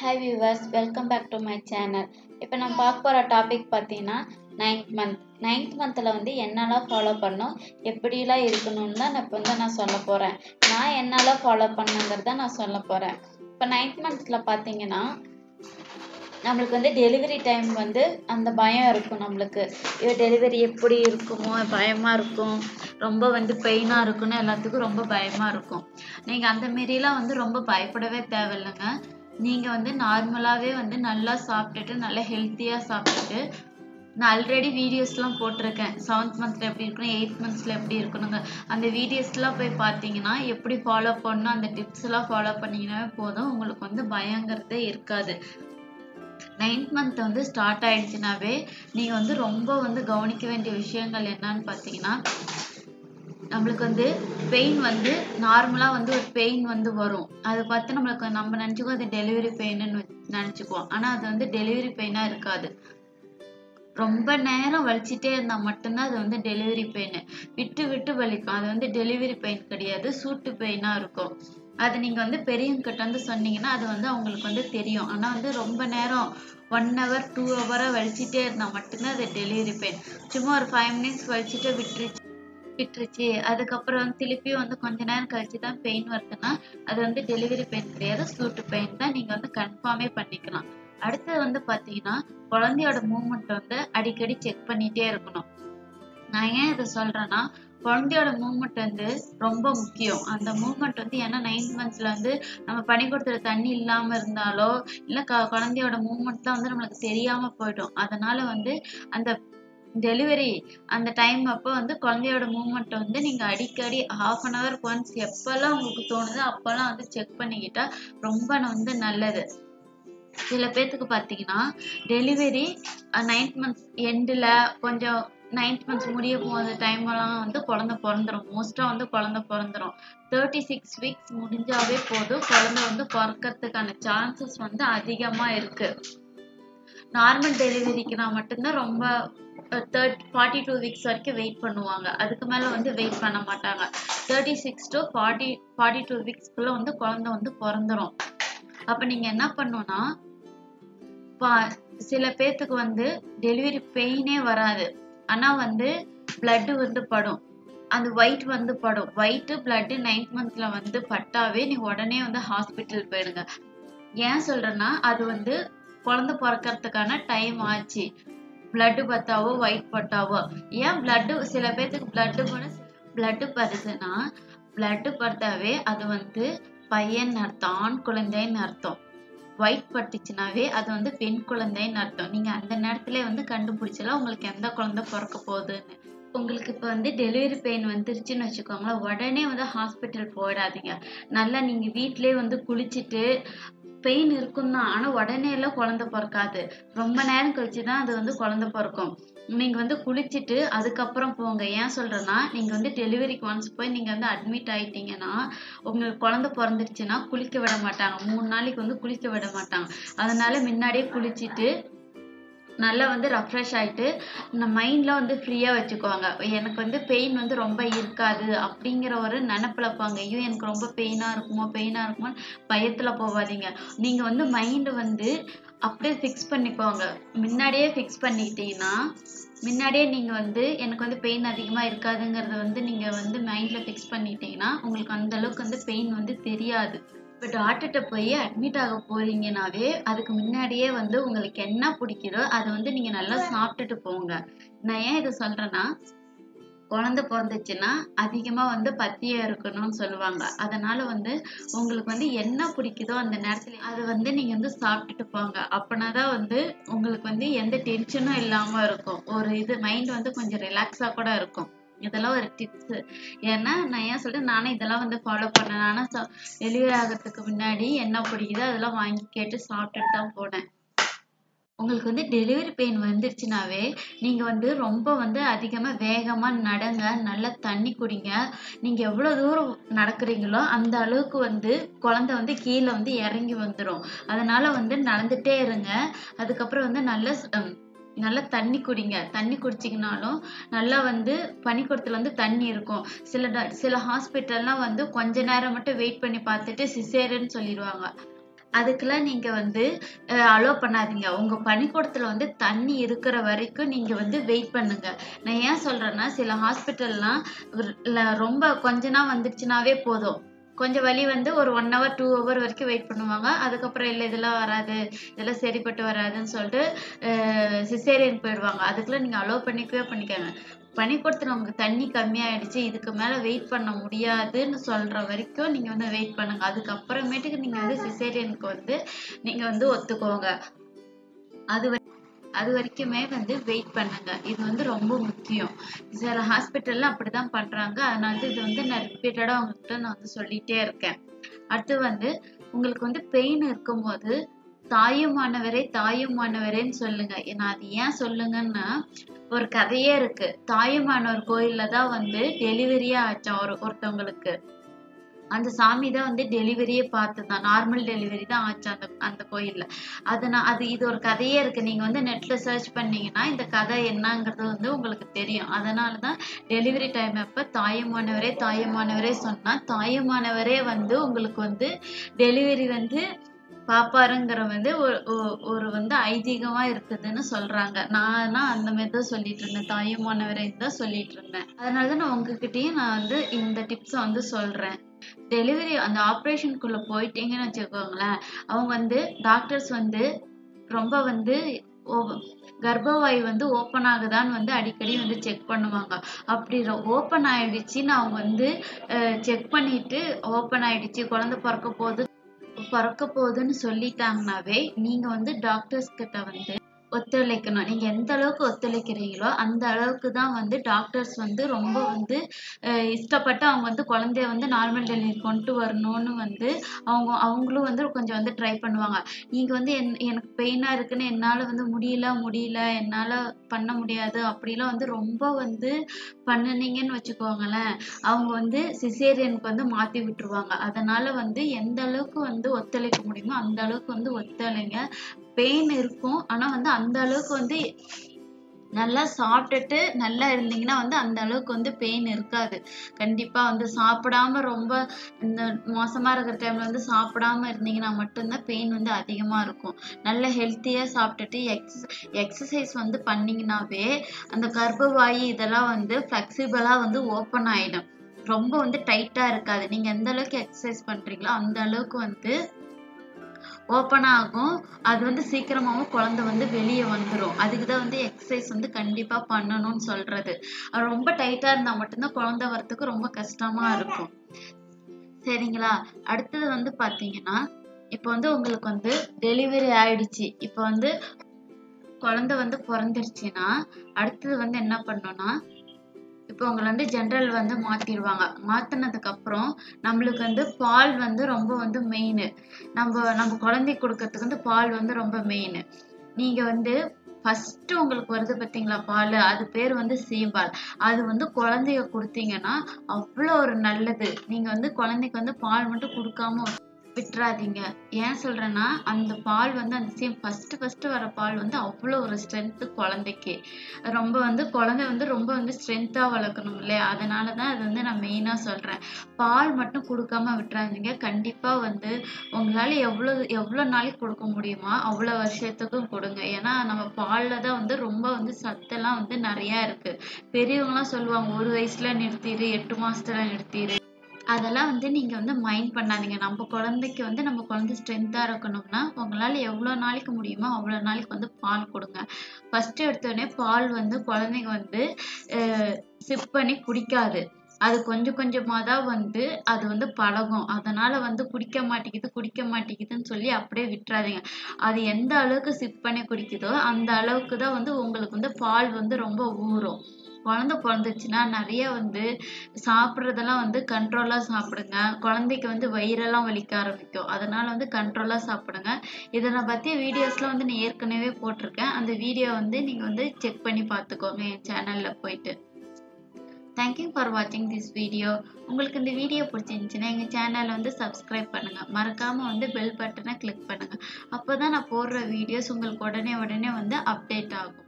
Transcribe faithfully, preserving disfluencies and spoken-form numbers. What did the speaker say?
Hi viewers, welcome back to my channel. இப்போ நம்ம பார்க்க போற டாபிக் பார்த்தீங்கன்னா ninth month. ninth monthல வந்து என்னெல்லாம் ஃபாலோ பண்ணோம், எப்படிலாம் இருக்கணும்னு தான் இப்போ வந்து நான் சொல்ல போறேன். நான் என்னெல்லாம் ஃபாலோ பண்ணுங்கிறத நான் சொல்ல போறேன். இப்போ ninth monthல பார்த்தீங்கன்னா நம்மளுக்கு வந்து டெலிவரி டைம் வந்து அந்த பயம் இருக்கும். நம்மளுக்கு இது டெலிவரி எப்படி இருக்குமோ பயமா இருக்கும், ரொம்ப வந்து பெயினா இருக்குன்னு எல்லாத்துக்கும் ரொம்ப பயமா இருக்கும். நீங்க அந்த மாரிலாம் வந்து ரொம்ப பயப்படவே தேவையில்லைங்க. நீங்க வந்து நார்மலாவே வந்து நல்லா சாப்பிட்டுட்டு நல்லா ஹெல்த்தியா சாப்பிட்டுட்டு, நான் ஆல்ரெடி வீடியோஸ்லாம் போட்டிருக்கேன். செவன்த் மந்த்ல எப்படி இருக்கணும், எயித் மந்த்ஸ்ல எப்படி இருக்கணுங்க. அந்த வீடியோஸ்லாம் போய் பார்த்தீங்கன்னா எப்படி ஃபாலோ பண்ணணும் அந்த டிப்ஸ் எல்லாம் ஃபாலோ பண்ணீங்கன்னாவே போதும், உங்களுக்கு வந்து பயங்கிறதே இருக்காது. நைன்த் மந்த் வந்து ஸ்டார்ட் ஆயிடுச்சுனாவே நீங்க வந்து ரொம்ப வந்து கவனிக்க வேண்டிய விஷயங்கள் என்னன்னு பார்த்தீங்கன்னா, நம்மளுக்கு வந்து பெயின் வந்து நார்மலா வந்து ஒரு பெயின் வந்து வரும். அதை பார்த்து நம்மளுக்கு நம்ம நினைச்சுக்கோ அது டெலிவரி பெயின்னு நினைச்சுக்குவோம். ஆனா அது வந்து டெலிவரி பெயினா இருக்காது. ரொம்ப நேரம் வலிச்சுட்டே இருந்தா மட்டும்தான் அது வந்து டெலிவரி பெயின். விட்டு விட்டு வலிக்கும், அது வந்து டெலிவரி பெயின் கிடையாது, சூட்டு பெயினா இருக்கும். அது நீங்க வந்து பெரியவங்க கிட்ட வந்து சொன்னீங்கன்னா அது வந்து அவங்களுக்கு வந்து தெரியும். ஆனா வந்து ரொம்ப நேரம் ஒன் ஹவர் டூ ஹவரா வலிச்சுட்டே இருந்தா மட்டும்தான் அது டெலிவரி பெயின். சும்மா ஒரு ஃபைவ் மினிட்ஸ் வலிச்சுட்டு விட்டுருச்சு விட்டுருச்சு அதுக்கப்புறம் வந்து திருப்பியும் வந்து கொஞ்ச நேரம் கழிச்சு தான் பெயின் வருதுன்னா அது வந்து டெலிவரி பெயின் கிடையாது, சூட்டு பெயின் தான். நீங்க வந்து கன்ஃபார்மே பண்ணிக்கலாம். அடுத்தது வந்து பாத்தீங்கன்னா குழந்தையோட மூவ்மெண்ட் வந்து அடிக்கடி செக் பண்ணிட்டே இருக்கணும். நான் ஏன் இதை சொல்றேன்னா, குழந்தையோட மூவ்மெண்ட் வந்து ரொம்ப முக்கியம். அந்த மூவ்மெண்ட் வந்து ஏன்னா நைன்த் மந்த்ஸ்ல வந்து நம்ம பனி கொடுத்துற தண்ணி இல்லாம இருந்தாலோ இல்ல குழந்தையோட மூவ்மெண்ட் தான் வந்து நம்மளுக்கு தெரியாம போயிடும். அதனால வந்து அந்த டெலிவரி அந்த டைம் அப்போ வந்து குழந்தையோட மூவ்மெண்ட் வந்து நீங்க அடிக்கடி ஹாஃப் அன் ஹவர் ஒன்ஸ் எப்பெல்லாம் உங்களுக்கு தோணுதோ அப்பெல்லாம் வந்து செக் பண்ணிக்கிட்டா ரொம்ப வந்து நல்லது. சில பேர்த்துக்கு பார்த்தீங்கன்னா டெலிவரி நைன்த் மந்த் எண்டில் கொஞ்சம் நைன்த் மந்த்ஸ் முடிய போகிற டைம்லாம் வந்து குழந்தை பிறந்துடும். மோஸ்ட்டாக வந்து குழந்தை பிறந்துடும். தேர்ட்டி சிக்ஸ் வீக்ஸ் முடிஞ்சாவே போதும் குழந்தை வந்து பிறக்கிறதுக்கான சான்சஸ் வந்து அதிகமாக இருக்கு. நார்மல் டெலிவரிக்குனா மட்டும்தான் ரொம்ப தேர்ட் ஃபார்ட்டி டூ வீக்ஸ் வரைக்கும் வெயிட் பண்ணுவாங்க. அதுக்கு மேலே வந்து வெயிட் பண்ண மாட்டாங்க. Thirty six to forty forty two வீக்ஸ்க்குள்ள வந்து குழந்தை வந்து பிறந்துடும். அப்போ நீங்கள் என்ன பண்ணணும்னா, சில பேர்த்துக்கு வந்து டெலிவரி பெயினே வராது, ஆனா வந்து பிளட் வந்து படும். அந்த ஒயிட் வந்து படும். ஒயிட் பிளட் நைன்த் மந்த்ல வந்து பட்டாவே நீ உடனே வந்து ஹாஸ்பிட்டல் போயிடுங்க. ஏன் சொல்றேன்னா அது வந்து குழந்தை பிறக்கிறதுக்கான டைம் ஆச்சு. பிளட் பத்தாவோ ஒயிட் பட்டாவோ. ஏன் பிளட் சில பேர்த்துக்கு பிளட் கூட பிளட் படுதுன்னா பிளட் படுத்தாவே அது வந்து பையன் அர்த்தம், ஆண் குழந்தைன்னு அர்த்தம். ஒயிட் பட்டுச்சுனாவே அது வந்து பெண் குழந்தைன்னு அர்த்தம். நீங்க அந்த நேரத்துல வந்து கண்டுபிடிச்சலாம் உங்களுக்கு எந்த குழந்தை பிறக்க போகுதுன்னு. உங்களுக்கு இப்போ வந்து டெலிவரி பெயின் வந்துருச்சுன்னு வச்சுக்கோங்களேன், உடனே வந்து ஹாஸ்பிட்டல் போயிடாதீங்க. நல்லா நீங்க வீட்டிலேயே வந்து குளிச்சுட்டு, பெயின் இருக்கும் தான் ஆனா உடனே எல்லாம் குழந்தை பிறக்காது, ரொம்ப நேரம் கழிச்சுதான் அது வந்து குழந்தை பிறக்கும். நீங்க வந்து குளிச்சுட்டு அதுக்கப்புறம் போங்க. ஏன் சொல்றேன்னா நீங்க வந்து டெலிவரிக்கு ஒன்ஸ் போய் நீங்க வந்து அட்மிட் ஆயிட்டீங்கன்னா உங்களுக்கு குழந்தை பிறந்துருச்சுன்னா குளிக்க விட மாட்டாங்க. மூணு நாளைக்கு வந்து குளிக்க விட மாட்டாங்க. அதனால முன்னாடியே குளிச்சுட்டு நல்லா வந்து ரெஃப்ரெஷ் ஆயிட்டு இந்த மைண்ட்ல வந்து ஃப்ரீயா வச்சுக்குவாங்க. எனக்கு வந்து பெயின் வந்து ரொம்ப இருக்காது அப்படிங்கிற ஒரு நினைப்புல போங்க. ஐயோ எனக்கு ரொம்ப பெயினா இருக்குமோ பெயினா இருக்குமோ பயத்துல போவாதீங்க. நீங்க வந்து மைண்ட் வந்து அப்படியே ஃபிக்ஸ் பண்ணிக்கோங்க. முன்னாடியே ஃபிக்ஸ் பண்ணிக்கிட்டீங்கன்னா முன்னாடியே நீங்க வந்து எனக்கு வந்து பெயின் அதிகமா இருக்காதுங்கிறத வந்து நீங்க வந்து மைண்ட்ல ஃபிக்ஸ் பண்ணிட்டீங்கன்னா உங்களுக்கு அந்த அளவுக்கு வந்து பெயின் வந்து தெரியாது. இப்போ டாக்டர்கிட்ட போய் அட்மிட் ஆக போறீங்கன்னாவே அதுக்கு முன்னாடியே வந்து உங்களுக்கு என்ன பிடிக்குதோ அதை வந்து நீங்க நல்லா சாப்பிட்டுட்டு போங்க. நான் ஏன் இதை சொல்றேன்னா, குழந்தை பிறந்துச்சுன்னா அதிகமா வந்து பத்தியம் இருக்கணும்னு சொல்லுவாங்க. அதனால வந்து உங்களுக்கு வந்து என்ன பிடிக்குதோ அந்த நேரத்துல அதை வந்து நீங்க வந்து சாப்பிட்டுட்டு போங்க. அப்படின்னாதான் வந்து உங்களுக்கு வந்து எந்த டென்ஷனும் இல்லாம இருக்கும். ஒரு இது மைண்ட் வந்து கொஞ்சம் ரிலாக்ஸா கூட இருக்கும். இதெல்லாம் ஒரு டிப்ஸ். ஏன்னா நான் ஏன் சொல்றேன், நானே இதெல்லாம் வந்து ஃபாலோ பண்ணேன். நானும் டெலிவரி ஆகிறதுக்கு முன்னாடி என்ன பிடிக்குதோ அதெல்லாம் வாங்கி கேட்டு சாப்பிட்டுட்டு தான் போனேன். உங்களுக்கு வந்து டெலிவரி பெயின் வந்துருச்சுனாவே நீங்க வந்து ரொம்ப வந்து அதிகமா வேகமா நடங்க, நல்லா தண்ணி குடிங்க. நீங்க எவ்வளவு தூரம் நடக்கிறீங்களோ அந்த அளவுக்கு வந்து குழந்தை வந்து கீழே வந்து இறங்கி வந்துடும். அதனால வந்து நடந்துட்டே இருங்க. அதுக்கப்புறம் வந்து நல்ல நல்லா தண்ணி குடிங்க. தண்ணி குடிச்சிங்கனாலும் நல்லா வந்து பனிக்கூடத்துல வந்து தண்ணி இருக்கும். சில சில ஹாஸ்பிட்டல்லாம் வந்து கொஞ்ச நேரம் மட்டும் வெயிட் பண்ணி பார்த்துட்டு சிசேரியன் சொல்லிடுவாங்க. அதுக்கெல்லாம் நீங்க வந்து அலோ பண்ணாதீங்க. உங்க பனிக்கூடத்துல வந்து தண்ணி இருக்கிற வரைக்கும் நீங்க வந்து வெயிட் பண்ணுங்க. நான் ஏன் சொல்றேன்னா, சில ஹாஸ்பிட்டல்லாம் ரொம்ப கொஞ்ச நாள் வந்துருச்சுனாவே போதும், கொஞ்சம் வலி வந்து ஒரு ஒன் ஹவர் டூ ஹவர் வரைக்கும் வெயிட் பண்ணுவாங்க. அதுக்கப்புறம் இல்லை இதெல்லாம் வராது, இதெல்லாம் சரிப்பட்டு வராதுன்னு சொல்லிட்டு சிசேரியன் போயிடுவாங்க. அதுக்கெல்லாம் நீங்க அலோ பண்ணிக்கவே பண்ணிக்காங்க. பனிக்கூடத்துல உங்களுக்கு தண்ணி கம்மியாயிடுச்சு, இதுக்கு மேல வெயிட் பண்ண முடியாதுன்னு சொல்ற வரைக்கும் நீங்க வந்து வெயிட் பண்ணுங்க. அதுக்கப்புறமேட்டுக்கு நீங்க வந்து சிசேரியனுக்கு வந்து நீங்க வந்து ஒத்துக்கோங்க. அது அது வரைக்குமே வந்து வெயிட் பண்ணுங்க. இது வந்து ரொம்ப முக்கியம். சில ஹாஸ்பிட்டல்ல அப்படிதான் பண்றாங்க. அதனால இது வந்து நான் ரிப்பீட்டடா உங்ககிட்ட நான் வந்து சொல்லிட்டே இருக்கேன். அடுத்து வந்து உங்களுக்கு வந்து பெயின் இருக்கும்போது தாயுமானவரே தாயுமானவரேன்னு சொல்லுங்க. நான் அது ஏன் சொல்லுங்கன்னா, ஒரு கதையே இருக்கு. தாயுமானவர் கோயில்ல தான் வந்து டெலிவரியே ஆச்சாம் ஒரு ஒருத்தவங்களுக்கு. அந்த சாமி தான் வந்து டெலிவரியே பார்த்துதான், நார்மல் டெலிவரி தான் ஆச்சு அந்த அந்த கோயில்ல. அதனா அது இது ஒரு கதையே இருக்கு. நீங்க வந்து நெட்ல சர்ச் பண்ணீங்கன்னா இந்த கதை என்னங்கிறது வந்து உங்களுக்கு தெரியும். அதனாலதான் டெலிவரி டைம் அப்ப தாயுமானவரே தாயுமானவரே சொன்னா தாயுமானவரே வந்து உங்களுக்கு வந்து டெலிவரி வந்து பாப்பாருங்கிற வந்து ஒரு ஒரு வந்து ஐதீகமா இருக்குதுன்னு சொல்றாங்க. நான் அந்த மாதிரி தான் சொல்லிட்டு இருந்தேன். தாயுமானவரே தான் சொல்லிட்டு இருந்தேன். அதனாலதான் நான் உங்ககிட்டயும் நான் வந்து இந்த டிப்ஸ வந்து சொல்றேன். டெலிவரி அந்த ஆப்ரேஷனுக்குள்ள போயிட்டீங்கன்னு வச்சுக்கோங்களேன், அவங்க வந்து டாக்டர்ஸ் வந்து ரொம்ப வந்து கர்ப்பவாய் வந்து ஓப்பன் ஆகுதான்னு வந்து அடிக்கடி வந்து செக் பண்ணுவாங்க. அப்படி ஓப்பன் ஆயிடுச்சுன்னு அவங்க வந்து செக் பண்ணிட்டு ஓப்பன் ஆயிடுச்சு, குழந்தை பிறக்க போகுது பிறக்க போகுதுன்னு சொல்லிட்டாங்கன்னாவே நீங்க வந்து டாக்டர்ஸ் கிட்ட வந்து ஒத்துழைக்கணும். நீங்க எந்த அளவுக்கு ஒத்துழைக்கிறீங்களோ அந்த அளவுக்கு தான் வந்து டாக்டர்ஸ் வந்து ரொம்ப வந்து இஷ்டப்பட்டு அவங்க வந்து குழந்தைய வந்து நார்மல் டெலிவரி கொண்டு வரணும்னு வந்து அவங்க அவங்களும் வந்து கொஞ்சம் வந்து ட்ரை பண்ணுவாங்க. நீங்க வந்து என் எனக்கு பெயினா இருக்குன்னு என்னால வந்து முடியல முடியல என்னால பண்ண முடியாது அப்படிலாம் வந்து ரொம்ப வந்து பண்ணுனீங்கன்னு வச்சுக்கோங்களேன், அவங்க வந்து சிசேரியனுக்கு வந்து மாத்தி விட்டுருவாங்க. அதனால வந்து எந்த அளவுக்கு வந்து ஒத்துழைக்க முடியுமோ அந்த அளவுக்கு வந்து ஒத்துழைங்க. பெயின் இருக்கும், ஆனா வந்து அந்த அளவுக்கு வந்து நல்லா சாப்பிட்டுட்டு நல்லா இருந்தீங்கன்னா வந்து அந்த அளவுக்கு வந்து பெயின் இருக்காது. கண்டிப்பா வந்து சாப்பிடாம ரொம்ப இந்த மோசமா இருக்கிற டைம்ல வந்து சாப்பிடாம இருந்தீங்கன்னா மட்டும்தான் பெயின் வந்து அதிகமா இருக்கும். நல்ல ஹெல்த்தியா சாப்பிட்டுட்டு எக்ஸ எக்ஸசைஸ் வந்து பண்ணீங்கன்னாவே அந்த கர்ப்பவாயி இதெல்லாம் வந்து ஃபிளெக்சிபிளா வந்து ஓப்பன் ஆயிடும். ரொம்ப வந்து டைட்டா இருக்காது. நீங்க எந்த அளவுக்கு எக்ஸசைஸ் பண்றீங்களோ அந்த அளவுக்கு வந்து ஓப்பன் ஆகும். அது வந்து சீக்கிரமாவும் குழந்தை வந்து வெளியே வந்துடும். அதுக்குதான் வந்து எக்ஸசைஸ் வந்து கண்டிப்பா பண்ணணும்னு சொல்றது. ரொம்ப டைட்டா இருந்தா மட்டும்தான் குழந்தை வரத்துக்கு ரொம்ப கஷ்டமா இருக்கும். சரிங்களா? அடுத்தது வந்து பாத்தீங்கன்னா, இப்ப வந்து உங்களுக்கு வந்து டெலிவரி ஆயிடுச்சு. இப்ப வந்து குழந்தை வந்து பிறந்துருச்சுன்னா அடுத்தது வந்து என்ன பண்ணணும்னா, இப்போ உங்களை வந்து ஜென்ரல் வந்து மாத்திடுவாங்க. மாத்தினதுக்கு அப்புறம் நம்மளுக்கு வந்து பால் வந்து ரொம்ப வந்து மெயின். நம்ம நம்ம குழந்தைக்கு கொடுக்கறதுக்கு வந்து பால் வந்து ரொம்ப மெயின். நீங்க வந்து ஃபர்ஸ்ட் உங்களுக்கு வருது பார்த்தீங்களா பால், அது பேர் வந்து சீம்பால். அது வந்து குழந்தைய கொடுத்தீங்கன்னா அவ்வளோ ஒரு நல்லது. நீங்க வந்து குழந்தைக்கு வந்து பால் மட்டும் கொடுக்காம விட்டுறாதீங்க. ஏன் சொல்றேன்னா, அந்த பால் வந்து அந்த சீம் ஃபர்ஸ்ட் ஃபர்ஸ்ட் வர பால் வந்து அவ்வளோ ஒரு ஸ்ட்ரென்த் குழந்தைக்கு. ரொம்ப வந்து குழந்தை வந்து ரொம்ப வந்து ஸ்ட்ரென்த்தா வளர்க்கணும் இல்லையா? அதனாலதான் அது வந்து நான் மெயினா சொல்றேன். பால் மட்டும் கொடுக்காம விட்டுறாதீங்க. கண்டிப்பா வந்து உங்களால எவ்வளவு எவ்வளவு நாளைக்கு கொடுக்க முடியுமோ அவ்வளவு வருஷத்துக்கும் கொடுங்க. ஏன்னா நம்ம பால்ல தான் வந்து ரொம்ப வந்து சத்தெல்லாம் வந்து நிறைய இருக்கு. பெரியவங்க எல்லாம் சொல்லுவாங்க ஒரு வயசுல நிறுத்திடு, எட்டு மாசத்துல நிறுத்திடு. அதெல்லாம் வந்து நீங்க வந்து மைண்ட் பண்ணாதீங்க. நம்ம குழந்தைக்கு வந்து நம்ம குழந்தை ஸ்ட்ரென்த்தா இருக்கணும்னா உங்களால எவ்வளவு நாளைக்கு முடியுமோ அவ்வளவு நாளைக்கு வந்து பால் கொடுங்க. ஃபர்ஸ்ட் எடுத்தோடனே பால் வந்து குழந்தைங்க வந்து சிப் பண்ணி குடிக்காது. அது கொஞ்சம் கொஞ்சமா தான் வந்து அது வந்து பழகும். அதனால வந்து குடிக்க மாட்டேங்குது குடிக்க மாட்டேங்குதுன்னு சொல்லி அப்படியே விட்டுறாதீங்க. அது எந்த அளவுக்கு சிப் பண்ணி குடிக்குதோ அந்த அளவுக்கு தான் வந்து உங்களுக்கு வந்து பால் வந்து ரொம்ப ஊறும். குழந்தை பிறந்துச்சுன்னா நிறைய வந்து சாப்பிட்றதெல்லாம் வந்து கண்ட்ரோலா சாப்பிடுங்க. குழந்தைக்கு வந்து வயிறெல்லாம் வலிக்க ஆரம்பிக்கும். அதனால வந்து கண்ட்ரோலா சாப்பிடுங்க. இதனை பத்தி வீடியோஸ்லாம் வந்து நான் ஏற்கனவே போட்டிருக்கேன். அந்த வீடியோ வந்து நீங்க வந்து செக் பண்ணி பார்த்துக்கோங்க என் சேனல்ல போயிட்டு. தேங்க்யூ ஃபார் வாட்சிங் திஸ் வீடியோ. உங்களுக்கு இந்த வீடியோ பிடிச்சிருந்துச்சுன்னா எங்கள் சேனலை வந்து சப்ஸ்கிரைப் பண்ணுங்கள். மறக்காமல் வந்து பெல் பட்டனை கிளிக் பண்ணுங்கள். அப்போ தான் நான் போடுற வீடியோஸ் உங்களுக்கு உடனே உடனே வந்து அப்டேட் ஆகும்.